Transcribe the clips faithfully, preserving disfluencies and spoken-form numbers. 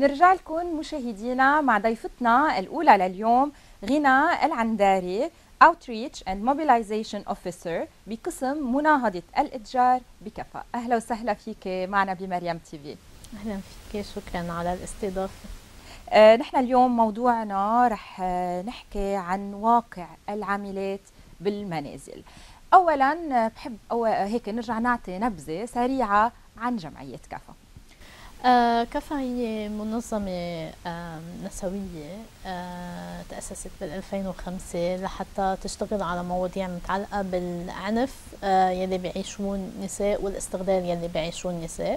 بنرجع لكم مشاهدينا مع ضيفتنا الأولى لليوم غنى العنداري Outreach and Mobilization Officer بقسم مناهضة الإتجار بكفا. أهلا وسهلا فيك معنا بمريم تي في. أهلا فيك، شكرا على الاستضافة. آه نحن اليوم موضوعنا رح آه نحكي عن واقع العاملات بالمنازل. أولا بحب أو هيك نرجع نعطي نبذة سريعة عن جمعية كفا. آه كفا هي منظمة آه نسوية آه تأسست بال ألفين وخمسة لحتى تشتغل على مواضيع متعلقة بالعنف آه يلي بيعيشون النساء والاستغلال يلي بيعيشون النساء.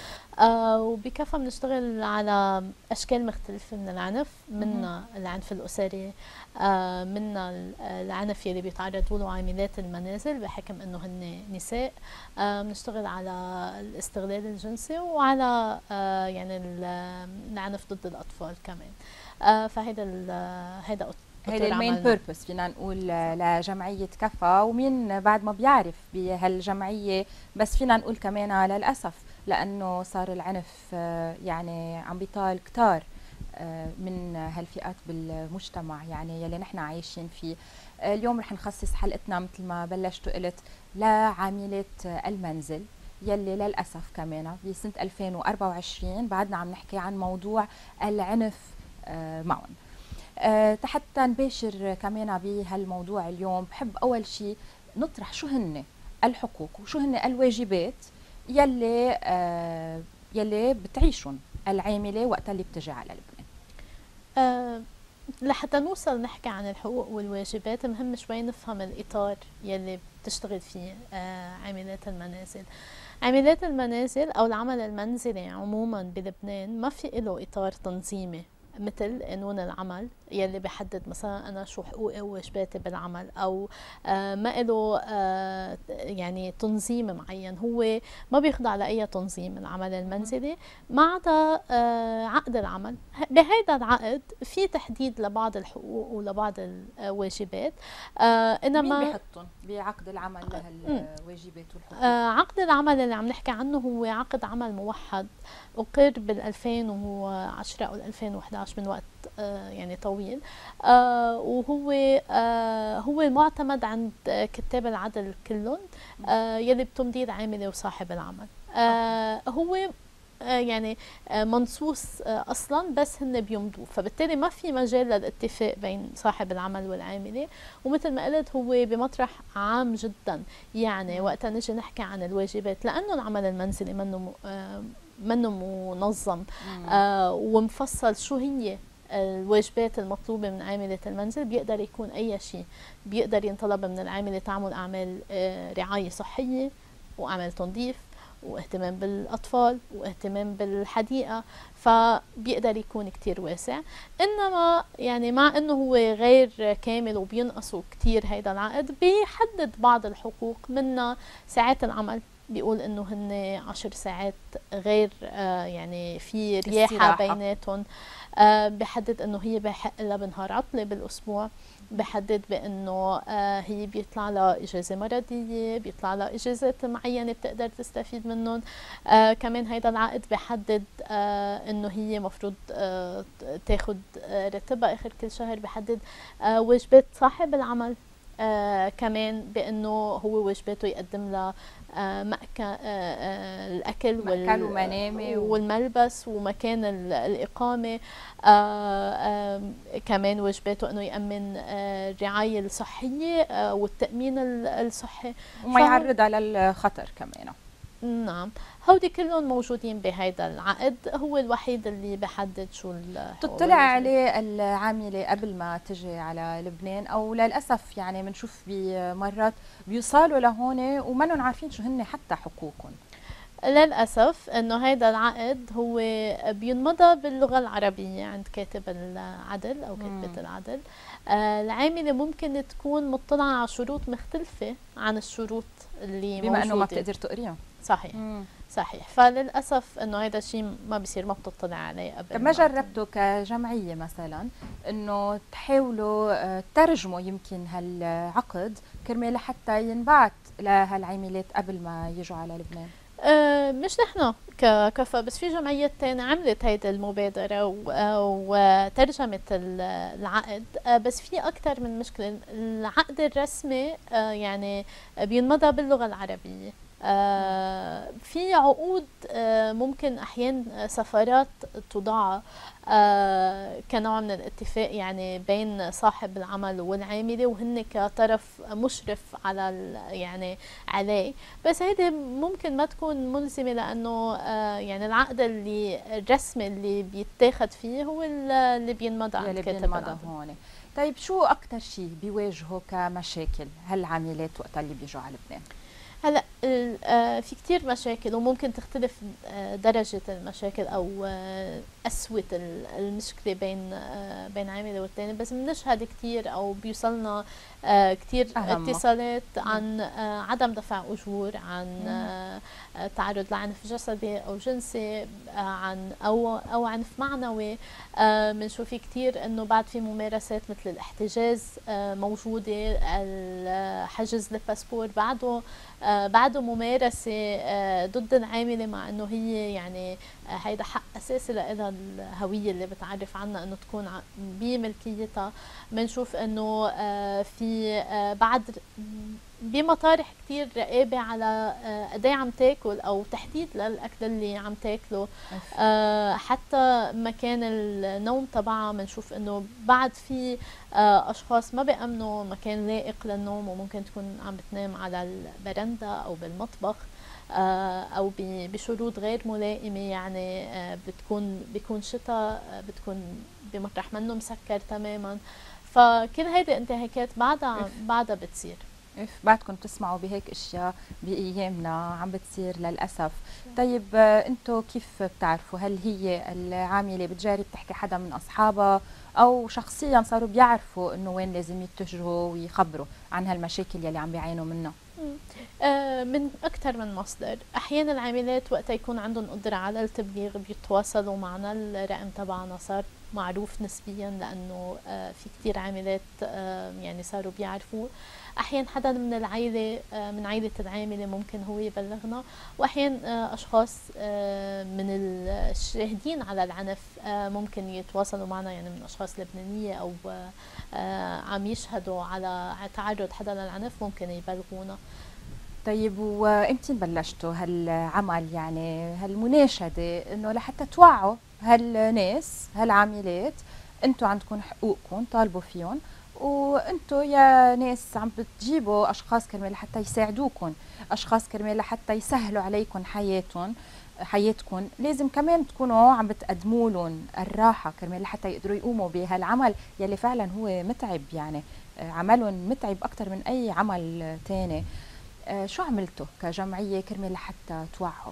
آه وبكفا بنشتغل على أشكال مختلفة من العنف، منا العنف الأسري، آه منا العنف يلي بيتعرضوا له عاملات المنازل بحكم إنه هن نساء. آه بنشتغل على الاستغلال الجنسي وعلى آه يعني العنف ضد الأطفال كمان. آه فهذا هذا هيدا المين بيربس فينا نقول لجمعية كفا. ومين بعد ما بيعرف بهالجمعية، بس فينا نقول كمان للأسف لأنه صار العنف يعني عم بيطال كتار من هالفئات بالمجتمع يعني يلي نحن عايشين فيه. اليوم رح نخصص حلقتنا مثل ما بلشت وقلت لعاملات المنزل يلي للأسف كمان بسنة ألفين وأربعة وعشرين بعدنا عم نحكي عن موضوع العنف معهم. أه حتى نباشر كمان بهالموضوع اليوم بحب أول شيء نطرح شو هن الحقوق وشو هن الواجبات يلي أه يلي بتعيشهم العاملة وقت اللي بتجي على لبنان. أه لحتى نوصل نحكي عن الحقوق والواجبات مهم شوي نفهم الإطار يلي بتشتغل فيه أه عاملات المنازل. عاملات المنازل أو العمل المنزلي عموما بلبنان ما في له إطار تنظيمي مثل قانون العمل يلي بحدد مثلا انا شو حقوقي وواجباتي بالعمل، او آه ما له آه يعني تنظيم معين. هو ما بيخضع لاي تنظيم العمل المنزلي ما عدا آه عقد العمل. بهيدا العقد في تحديد لبعض الحقوق ولبعض الواجبات. آه انما مين بيحطهم بعقد العمل لهالواجبات والحقوق؟ آه عقد العمل اللي عم نحكي عنه هو عقد عمل موحد اقر بال ألفين وعشرة او ألفين وإحدى عشر من وقت آه يعني طويل. آه وهو آه هو المعتمد عند كتاب العدل كلهم آه يلي بتمضيه عامله وصاحب العمل. آه هو آه يعني آه منصوص آه اصلا بس هن بيمضوه، فبالتالي ما في مجال للاتفاق بين صاحب العمل والعامله. ومثل ما قلت هو بمطرح عام جدا، يعني وقتها نجي نحكي عن الواجبات لانه العمل المنزلي منه آه منه منظم آه ومفصل شو هي الواجبات المطلوبة من عاملة المنزل. بيقدر يكون أي شيء، بيقدر ينطلب من العاملة تعمل أعمال آه رعاية صحية وأعمال تنظيف واهتمام بالأطفال واهتمام بالحديقة، فبيقدر يكون كتير واسع. إنما يعني مع إنه هو غير كامل وبينقصه كتير هيدا العقد، بيحدد بعض الحقوق منها ساعات العمل. بيقول انه هن عشر ساعات غير آه يعني في رياحة بيناتهم. آه بحدد انه هي بحق لها بنهار عطلة بالاسبوع. بحدد بانه آه هي بيطلع لها اجازة مرضية، بيطلع لها اجازات معينة بتقدر تستفيد منهم. آه كمان هيدا العقد بحدد آه انه هي مفروض آه تاخد آه راتبها اخر كل شهر. بحدد آه واجبات صاحب العمل آه كمان بانه هو واجباته يقدم لها آه مأكل آه آه الاكل وال ومنامه والملبس ومكان الاقامه. آه آه كمان واجباته انه يامن آه الرعايه الصحيه آه والتامين الصحي وما يعرضها للخطر كمان. نعم، هودي كلهم موجودين بهيدا العقد. هو الوحيد اللي بحدد شو تطلع عليه العامله قبل ما تجي على لبنان، او للاسف يعني بنشوف بمرات بيوصلوا لهون ومنهم عارفين شو هن حتى حقوقهم. للأسف أنه هذا العقد هو بينمضى باللغة العربية عند كاتب العدل أو كاتبة العدل. آه العاملة ممكن تكون مطلعة على شروط مختلفة عن الشروط اللي بما موجودة، أنه ما بتقدر تقريهم. صحيح. مم. صحيح، فللأسف أنه هذا الشيء ما بيصير، ما بتطلع عليه قبل. طب ما جربتوا كجمعية مثلا أنه تحاولوا ترجموا يمكن هالعقد كرمال حتى ينبعت لهالعاملات قبل ما يجوا على لبنان؟ آه، مش نحن ككفا، بس في جمعيات تانية عملت هيدي المبادرة و- آه، وترجمت ال- العقد. آه، بس في أكتر من مشكلة. العقد الرسمي آه، يعني بينمضى باللغة العربية. آه، في عقود آه، ممكن أحيانا سفارات تضع آه، كنوع من الاتفاق يعني بين صاحب العمل والعاملة، وهن كطرف مشرف على ال- يعني عليه. بس هيدي ممكن ما تكون ملزمة، لأنه آه، يعني العقد اللي الرسمي اللي بيتاخد فيه هو ال- اللي بينمضى عند يلي كاتب بينمضى العقد. هون. طيب شو اكثر شيء بيواجهوا كمشاكل هالعاملات وقت اللي بيجوا على لبنان؟ هلا ال- آه، في كتير مشاكل، وممكن تختلف آه، درجة المشاكل أو آه، قسوة ال- المشكلة بين آه، بين عامل والتاني. بس بنشهد كتير أو بيوصلنا آه، كتير اهمها. اتصالات مم. عن آه، عدم دفع أجور، عن مم. آه، آه، تعرض لعنف جسدي أو جنسي، آه، عن أو أو عنف معنوي. آه، بنشوف في كتير إنه بعد في ممارسات مثل الاحتجاز آه، موجودة. ال- حجز الباسبور بعده آه، بعده ممارسة آه، ضد العاملة، مع انه هي يعني آه، هيدا حق اساسي لها، الهوية اللي بتعرف عنها انه تكون ع- بملكيتها. بنشوف انه آه، في آه، بعد بمطارح كتير رقابة على آه، قد ايه عم تاكل او تحديد للاكل اللي عم تاكله. أف. آه، حتى مكان النوم تبعها بنشوف انه بعد في آه، اشخاص ما بيأمنوا مكان لائق للنوم، وممكن تكون عم بتنام على البرندة او بالمطبخ آه، او ب- بشروط غير ملائمة. يعني آه، بتكون بيكون شتاء، آه، بتكون بمطرح منه مسكر تماما. فكل هيدي انتهاكات بعدها اف. بعدها بتصير. اف بعدكم تسمعوا بهيك اشياء بايامنا عم بتصير للاسف. طيب آه، انتو كيف بتعرفوا هل هي العامله بتجاري بتحكي حدا من اصحابها، او شخصيا صاروا بيعرفوا انه وين لازم يتجهوا ويخبروا عن هالمشاكل يلي عم بيعانوا منها؟ مم. آه، من أكثر من مصدر. أحيانا العاملات وقت يكون عندهم قدرة على التبليغ بيتواصلوا معنا. الرقم تبعنا صار معروف نسبيا، لأنه آه، في كتير عاملات آه، يعني صاروا بيعرفوا. أحيانا حدا من العائلة آه، من عائلة العاملة ممكن هو يبلغنا. وأحيانا آه، أشخاص آه، من الشاهدين على العنف آه، ممكن يتواصلوا معنا، يعني من أشخاص لبنانية أو آه، عم يشهدوا على تعرض حدا للعنف ممكن يبلغونا. طيب وامتى بلشتوا هالعمل، يعني هالمناشدة انه لحتى توعوا هالناس هالعاملات انتوا عندكم حقوقكم طالبوا فيهم، وانتوا يا ناس عم بتجيبوا اشخاص كرمال لحتى يساعدوكم، اشخاص كرمال لحتى يسهلوا عليكم حياتهم حياتكم، لازم كمان تكونوا عم بتقدموا لهم الراحة كرمال لحتى يقدروا يقوموا بهالعمل يلي فعلا هو متعب. يعني عملهم متعب اكثر من اي عمل تاني. آه، شو عملتوا كجمعية كرمال لحتى توعوا؟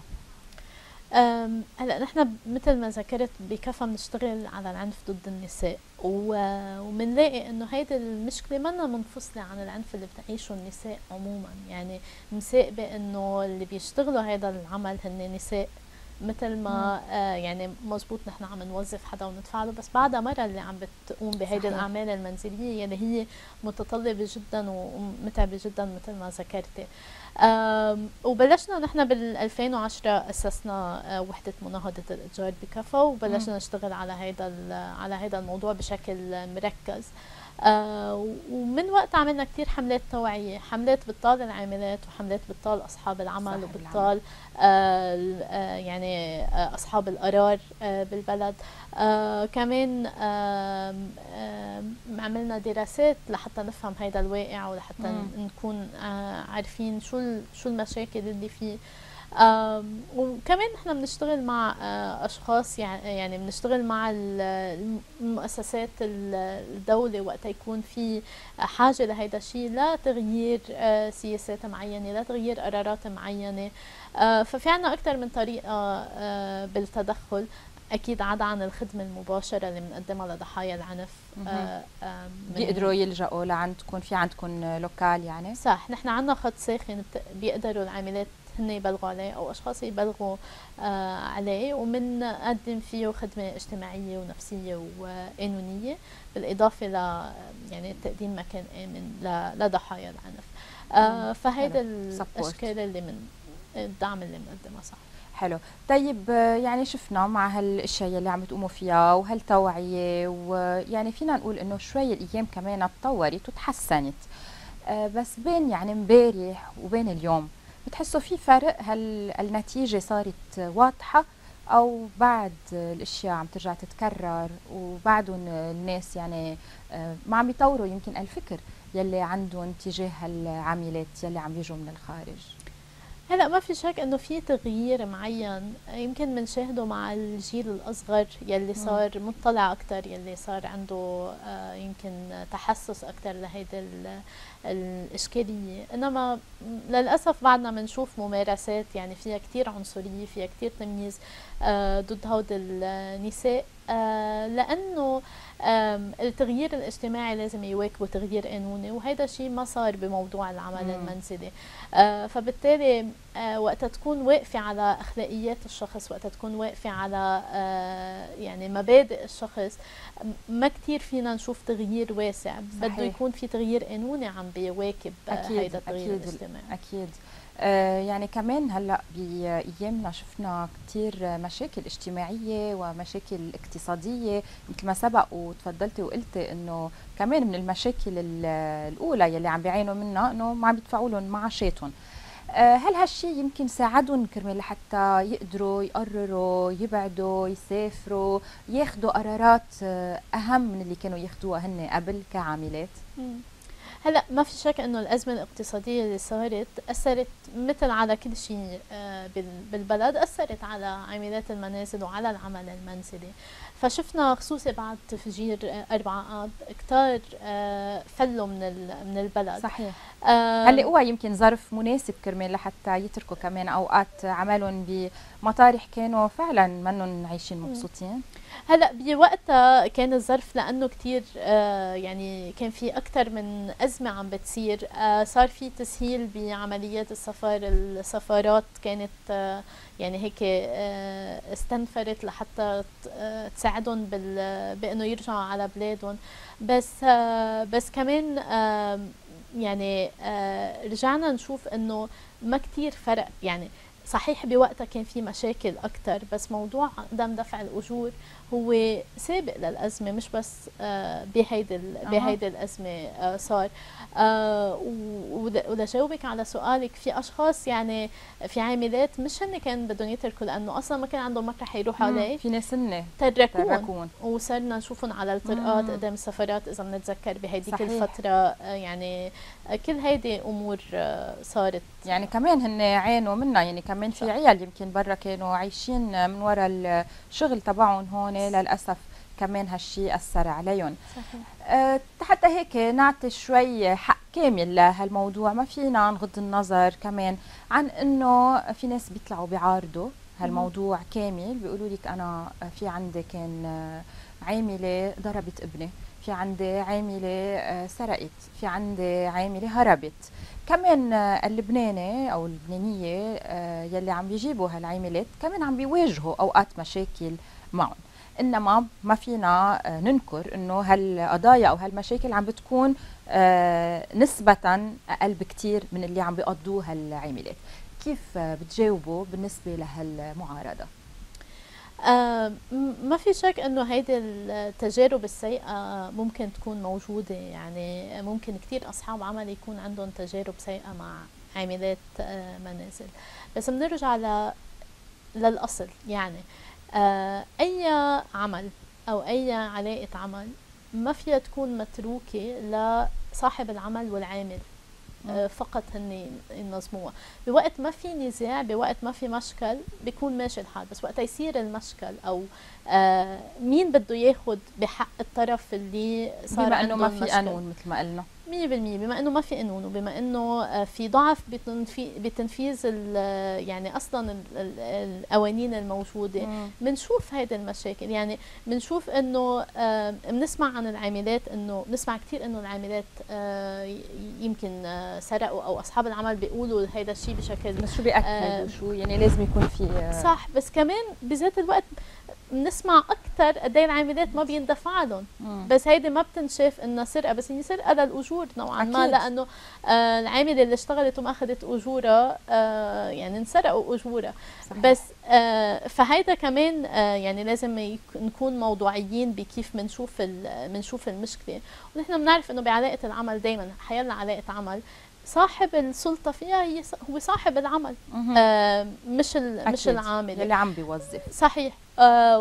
أم، هلا نحن مثل ما ذكرت بكفى بنشتغل على العنف ضد النساء، و- وبنلاقي انه هيدي المشكله منا منفصله عن العنف اللي بتعيشه النساء عموما. يعني مساء بانه اللي بيشتغلوا هذا العمل هن نساء، مثل مم. ما آه يعني مزبوط نحن عم نوظف حدا وندفع له، بس بعدها مرة اللي عم بتقوم بهيدي صحيح. الأعمال المنزلية اللي هي متطلبة جدا ومتعبة جدا مثل ما ذكرتي. آم، وبلشنا نحن بال ألفين وعشرة أسسنا آه، وحدة مناهضة الإتجار بكفا، مم. وبلشنا نشتغل على هيدا على هيدا الموضوع بشكل مركز. آه ومن وقت عملنا كتير حملات توعية، حملات بتطال العاملات وحملات بتطال أصحاب العمل صاحب العمل. وبتطال آه آه يعني آه أصحاب القرار آه بالبلد. آه كمان آه آه عملنا دراسات لحتى نفهم هيدا الواقع، ولحتى مم. نكون آه عارفين شو شو المشاكل اللي فيه. آم، وكمان نحن بنشتغل مع آه، اشخاص، يعني يعني بنشتغل مع ال- المؤسسات ال- الدولة وقت يكون في حاجة لهيدا الشيء، لتغيير آه، سياسات معينة، لتغيير قرارات معينة. آه، ففي عنا أكثر من طريقة آه، بالتدخل. أكيد عدا عن الخدمة المباشرة اللي بنقدمها لضحايا العنف. مهم. آه، آه، من بيقدروا يلجأوا لعندكم، في عندكم لوكال يعني؟ صح، نحن عندنا خط ساخن بت- بيقدروا العاملات هن يبلغوا عليه او اشخاص يبلغوا آه عليه، ومنقدم فيه خدمه اجتماعيه ونفسيه وقانونيه، بالاضافه ل يعني تقديم مكان امن ل- لضحايا العنف. مم. آه فهيدا حلو. سبورت. الاشكال اللي من الدعم اللي بنقدمه. صح. حلو. طيب يعني شفنا مع هالاشياء اللي عم تقوموا فيها وهالتوعيه، ويعني فينا نقول انه شوي الايام كمان تطورت وتحسنت، بس بين يعني امبارح وبين اليوم بتحسوا في فرق؟ هل النتيجه صارت واضحه او بعد الاشياء عم ترجع تتكرر وبعدهم الناس يعني ما عم يطوروا يمكن الفكر يلي عندهم تجاه العاملات يلي عم يجوا من الخارج؟ هلا ما في شك انه في تغيير معين يمكن بنشاهده مع الجيل الاصغر يلي صار مطلع اكثر، يلي صار عنده يمكن تحسس اكثر لهيدي الاشكاليه، انما للاسف بعدنا بنشوف ممارسات يعني فيها كثير عنصريه، فيها كثير تمييز ضد هود النساء، لانه التغيير الاجتماعي لازم يواكبه تغيير قانوني، وهذا الشيء ما صار بموضوع العمل مم. المنزلي. فبالتالي وقتها تكون واقفه على اخلاقيات الشخص، وقتها تكون واقفه على يعني مبادئ الشخص، ما كثير فينا نشوف تغيير واسع. صحيح. بده يكون في تغيير قانوني عم بيواكب هذا التغيير الاجتماعي. اكيد. آه يعني كمان هلا بايامنا شفنا كثير مشاكل اجتماعيه ومشاكل اقتصاديه، مثل ما سبق وتفضلتي وقلتي انه كمان من المشاكل الاولى يلي عم بيعانوا منها انه ما عم يدفعوا لهم معاشاتهم. آه هل هالشيء يمكن ساعدهم كرمال لحتى يقدروا يقرروا يبعدوا يسافروا ياخذوا قرارات اهم من اللي كانوا ياخذوها هن قبل كعاملات؟ مم. هلا ما في شك انه الازمه الاقتصاديه اللي صارت اثرت مثل على كل شيء بالبلد، اثرت على عاملات المنازل وعلى العمل المنزلي. فشفنا خصوصي بعد تفجير أربعة آب كتار فلوا من من البلد. صحيح. هلا هو يمكن ظرف مناسب كرمال لحتى يتركوا كمان اوقات عملهم بمطارح كانوا فعلا منهم عايشين مبسوطين. هلا بوقتها كان الظرف لانه كثير آه يعني كان في اكثر من ازمه عم بتصير، آه صار في تسهيل بعمليات السفر، السفارات كانت آه يعني هيك آه استنفرت لحتى آه تساعدهم بانه يرجعوا على بلادهم. بس آه بس كمان آه يعني آه رجعنا نشوف انه ما كثير فرق. يعني صحيح بوقتها كان في مشاكل أكثر، بس موضوع عدم دفع الأجور هو سابق للأزمة، مش بس آه بهيدي بهيدي الأزمة آه صار. آه ولجاوبك على سؤالك، في أشخاص يعني في عاملات مش هن كان بدهم يتركوا لأنه أصلا ما كان عندهم مطرح يروحوا عليه، في ناس هن تركون وصرنا نشوفهم على الطرقات قدام السفارات إذا بنتذكر بهيديك الفترة. آه يعني آه كل هيدي أمور آه صارت. يعني كمان هن عانوا منها، يعني كمان في عيال يمكن برا كانوا عايشين من وراء الشغل تبعهم هون، للاسف كمان هالشيء اثر عليهم. صحيح. أه حتى هيك نعطي شوي حق كامل لهالموضوع، ما فينا نغض النظر كمان عن انه في ناس بيطلعوا بيعارضوا هالموضوع كامل، بيقولوا لك انا في عندي كان عامله ضربت ابني، في عندي عامله سرقت، في عندي عامله هربت. كمان اللبناني او اللبنانيه يلي عم بيجيبوا هالعاملات كمان عم بيواجهوا اوقات مشاكل معهم، انما ما فينا ننكر انه هالقضايا او هالمشاكل عم بتكون نسبه اقل بكثير من اللي عم بيقضوها هالعاملات. كيف بتجاوبوا بالنسبه لهالمعارضه؟ آه ما في شك انه هيدي التجارب السيئه ممكن تكون موجوده، يعني ممكن كثير اصحاب عمل يكون عندهم تجارب سيئه مع عاملات آه منازل، بس بنرجع ل للاصل. يعني آه اي عمل او اي علاقه عمل ما فيها تكون متروكه لصاحب العمل والعامل آه فقط هن ينظموها. بوقت ما في نزاع، بوقت ما في مشكل بيكون ماشي الحال، بس وقت يصير المشكل او آه مين بده ياخذ بحق الطرف اللي صار بما انه ما في قانون مثل ما قلنا مية بالمية، بما انه ما في قانون وبما انه في ضعف بتنفيذ يعني اصلا القوانين الموجوده، بنشوف هيدي المشاكل. يعني بنشوف انه بنسمع عن العاملات، انه بنسمع كثير انه العاملات يمكن سرقوا او اصحاب العمل بيقولوا هيدا الشيء بشكل بس شو بيأكدوا؟ شو يعني لازم يكون في صح، بس كمان بذات الوقت بنسمع اكثر قد ايه العاملات ما بيندفع لهم، بس هيدي ما بتنشاف انها سرقه، بس هي سرقه للاجور نوعا ما، لانه آه العامله اللي اشتغلت وما اخذت اجورها آه يعني انسرقوا اجورها. بس آه فهيدا كمان آه يعني لازم نكون موضوعيين بكيف بنشوف بنشوف المشكله. ونحن بنعرف انه بعلاقه العمل دائما حيلا علاقه عمل صاحب السلطه فيها هي هو صاحب العمل، آه مش مش العامل اللي عم بيوظف. صحيح. آه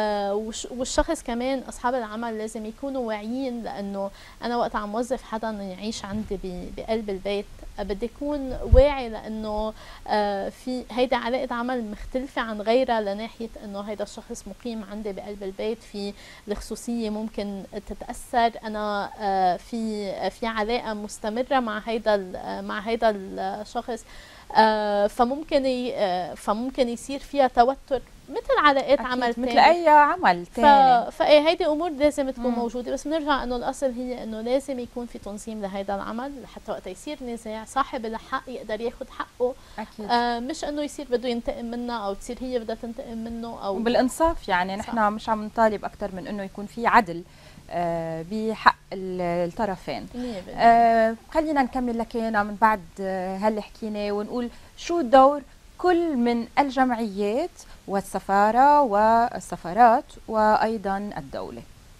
والشخص كمان اصحاب العمل لازم يكونوا واعيين، لانه انا وقت عم وظف حدا يعيش عندي بقلب البيت بدي يكون واعي، لانه آه في هيدا علاقه عمل مختلفه عن غيرها، لناحيه انه هيدا الشخص مقيم عندي بقلب البيت، في الخصوصيه ممكن تتاثر، انا آه في في علاقه مستمره مع هيدا مع هيدا الشخص، آه فممكن آه فممكن يصير فيها توتر مثل علاقات عمل مثل اي عمل ثاني. فايه هيدي امور لازم تكون مم. موجوده، بس بنرجع انه الاصل هي انه لازم يكون في تنظيم لهيدا العمل، لحتى وقت يصير نزاع صاحب الحق يقدر ياخذ حقه. أكيد. آه مش انه يصير بده ينتقم منها او تصير هي بدها تنتقم منه، او بالانصاف. يعني نحن مش عم نطالب اكثر من انه يكون في عدل آه بحق الطرفين. آه خلينا نكمل لكينا من بعد آه هاللي حكينا ونقول شو دور كل من الجمعيات والسفارة والسفارات وأيضا الدولة.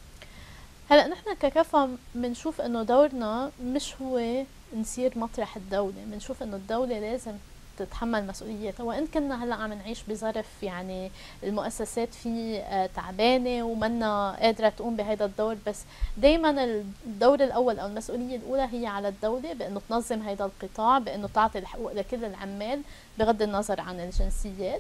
هلا نحن ككفا بنشوف انه دورنا مش هو نصير مطرح الدولة، بنشوف انه الدولة لازم تتحمل مسؤوليتها، وان كنا هلا عم نعيش بظرف يعني المؤسسات فيه آه تعبانه ومنا قادره تقوم بهذا الدور، بس دائما الدور الاول او المسؤوليه الاولى هي على الدوله بانه تنظم هذا القطاع، بانه تعطي الحقوق لكل العمال بغض النظر عن الجنسيات.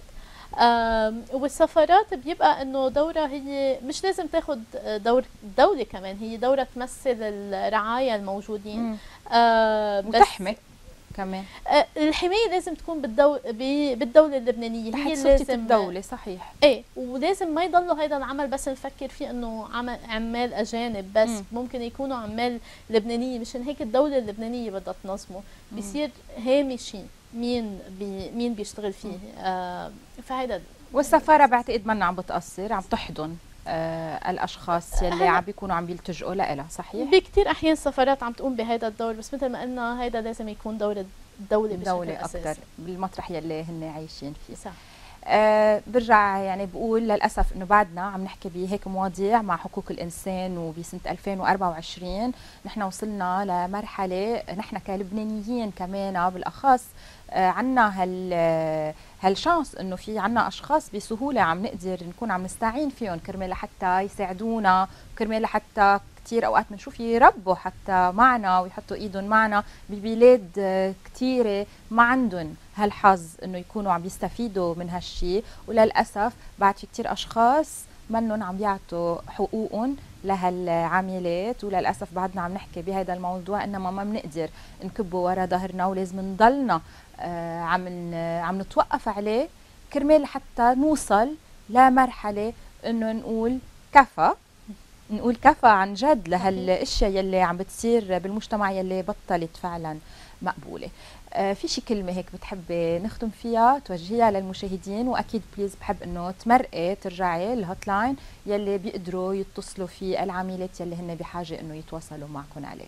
آه والسفارات بيبقى انه دورها هي مش لازم تاخذ دور الدوله، كمان هي دورها تمثل الرعايا الموجودين آه بس وتحمي كمان. آه الحمايه لازم تكون بالدو... بالدوله اللبنانيه، هي لازم الدوله. صحيح. ايه، ولازم ما يضلوا هيدا العمل بس نفكر فيه انه عمل عمال اجانب بس، م. ممكن يكونوا عمال لبنانيه، مشان هيك الدوله اللبنانيه بدها تنظمه، بيصير هامشي مين بي مين بيشتغل فيه. آه فهيدا والسفاره بعتقد منا عم بتقصر، عم تحضن آه الاشخاص يلي عم بيكونوا عم بيلتجئوا لها. صحيح. بكثير احيان السفارات عم تقوم بهذا الدور، بس مثل ما قلنا هيدا لازم يكون دور الدوله بشكل اكثر بالمطرح يلي هن عايشين فيه. صح. آه برجع يعني بقول للاسف انه بعدنا عم نحكي بهيك مواضيع مع حقوق الانسان، وبسنه ألفين وأربعة وعشرين نحن وصلنا لمرحله نحن كلبنانيين كمان بالاخص آه عنا هال هالشانس انه في عنا اشخاص بسهوله عم نقدر نكون عم نستعين فيهم كرمال لحتى يساعدونا، كرمال لحتى كثير اوقات بنشوف يربوا حتى معنا ويحطوا ايدهم معنا ببلاد كثيره ما عندهم هالحظ انه يكونوا عم يستفيدوا من هالشيء، وللاسف بعد في كثير اشخاص منهم عم يعطوا حقوقهم لهالعاملات، وللاسف بعدنا عم نحكي بهذا الموضوع انما ما بنقدر نكبه ورا ظهرنا، ولازم نضلنا آه عم عم نتوقف عليه كرمال لحتى نوصل لمرحله انه نقول كفى، نقول كفى عن جد لهالاشياء يلي عم بتصير بالمجتمع يلي بطلت فعلا مقبوله. آه في شي كلمه هيك بتحبي نختم فيها توجهيها للمشاهدين؟ واكيد بليز بحب انه تمرقي ترجعي الهوت لاين يلي بيقدروا يتصلوا فيه العميلات يلي هن بحاجه انه يتواصلوا معكم عليه.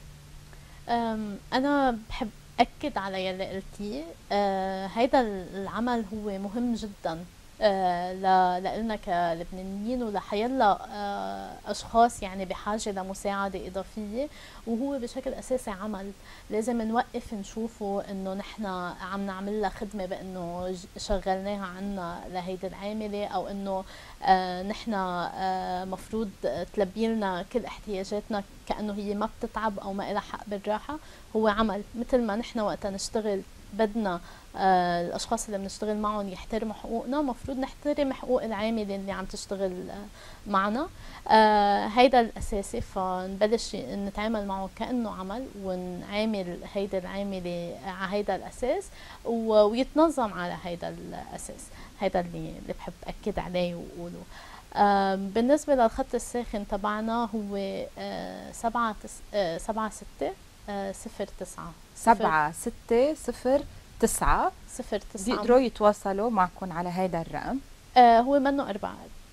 انا بحب اكد على يلي قلتيه. آه هيدا العمل هو مهم جدا آه لنا كلبنانيين ولحيلا آه اشخاص يعني بحاجه لمساعده اضافيه، وهو بشكل اساسي عمل لازم نوقف نشوفه انه نحن عم نعمل لها خدمه بانه شغلناها عنا لهيدي العامله، او انه آه نحن آه مفروض تلبي لنا كل احتياجاتنا كانه هي ما بتتعب او ما لها حق بالراحه. هو عمل مثل ما نحن وقت نشتغل بدنا آه الاشخاص اللي بنشتغل معهم يحترموا حقوقنا، مفروض نحترم حقوق العامله اللي عم تشتغل آه معنا. آه هيدا الاساسي، فنبلش نتعامل معه كانه عمل، ونعامل هيدا العامله على هيدا الاساس ويتنظم على هيدا الاساس. هيدا اللي, اللي بحب اكد عليه واقوله. آه بالنسبه للخط الساخن تبعنا هو آه سبعة تس آه سبعة ستة آه صفر تسعة سبعة ستة صفر تسعة صفر تسعة بيقدروا يتواصلوا معكم على هيدا الرقم. آه هو منه أربعة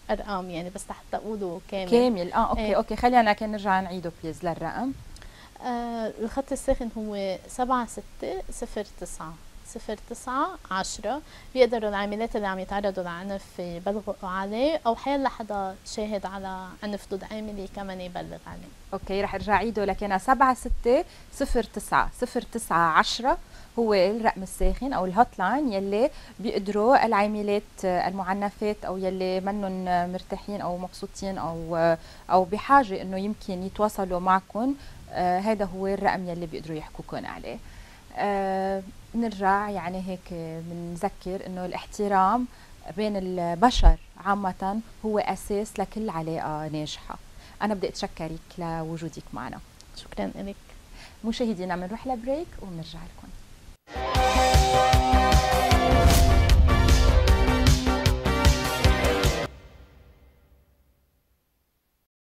ارقام يعني بس حتى اقوله كامل. كامل اه اوكي ايه. اوكي خلينا لكن نرجع نعيده بليز للرقم. آه الخط الساخن هو سبعة ستة صفر تسعة صفر تسعة عشرة. بيقدروا العاملات اللي عم يتعرضوا لعنف يبلغوا عليه، او حيلا حدا شاهد على عنف ضد عاملة كمان يبلغ عليه. اوكي رح ارجع عيده لكن سبعة ستة صفر تسعة صفر تسعة عشرة هو الرقم الساخن او الهوت لاين يلي بيقدروا العاملات المعنفات او يلي منن مرتاحين او مبسوطين او او بحاجه انه يمكن يتواصلوا معكم. آه هذا هو الرقم يلي بيقدروا يحكوكم عليه. آه نرجع يعني هيك بنذكر انه الاحترام بين البشر عامة هو اساس لكل علاقة ناجحة. انا بدي اتشكرك لوجودك معنا. شكرا لك. مشاهدينا بنروح لبريك وبنرجع لكم.